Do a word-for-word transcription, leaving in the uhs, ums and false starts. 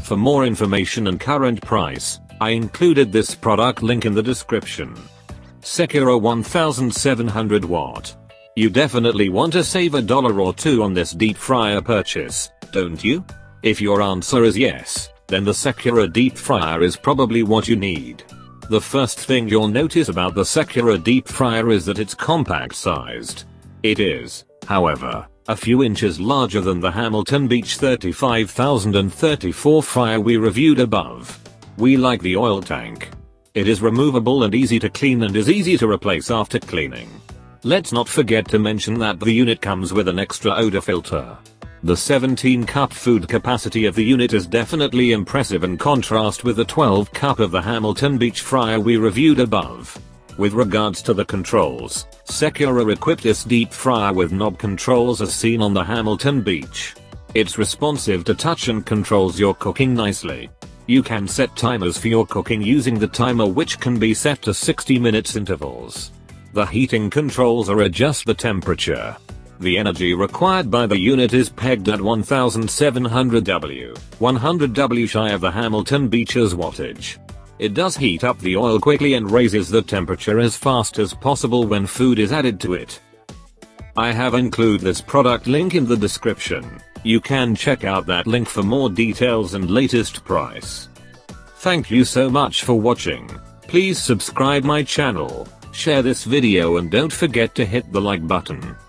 For more information and current price, I included this product link in the description. Secura seventeen hundred watt. You definitely want to save a dollar or two on this deep fryer purchase, don't you? If your answer is yes, then the Secura deep fryer is probably what you need. The first thing you'll notice about the Secura deep fryer is that it's compact sized. It is, however, a few inches larger than the Hamilton Beach thirty-five thousand thirty-four fryer we reviewed above. We like the oil tank. It is removable and easy to clean and is easy to replace after cleaning. Let's not forget to mention that the unit comes with an extra odor filter. The seventeen cup food capacity of the unit is definitely impressive in contrast with the twelve cup of the Hamilton Beach fryer we reviewed above. With regards to the controls, Secura equipped this deep fryer with knob controls as seen on the Hamilton Beach. It's responsive to touch and controls your cooking nicely. You can set timers for your cooking using the timer, which can be set to sixty minutes intervals. The heating controls are adjust the temperature. The energy required by the unit is pegged at seventeen hundred watts, one hundred watts shy of the Hamilton Beach's wattage. It does heat up the oil quickly and raises the temperature as fast as possible when food is added to it. I have included this product link in the description. You can check out that link for more details and latest price. Thank you so much for watching. Please subscribe my channel, share this video and don't forget to hit the like button.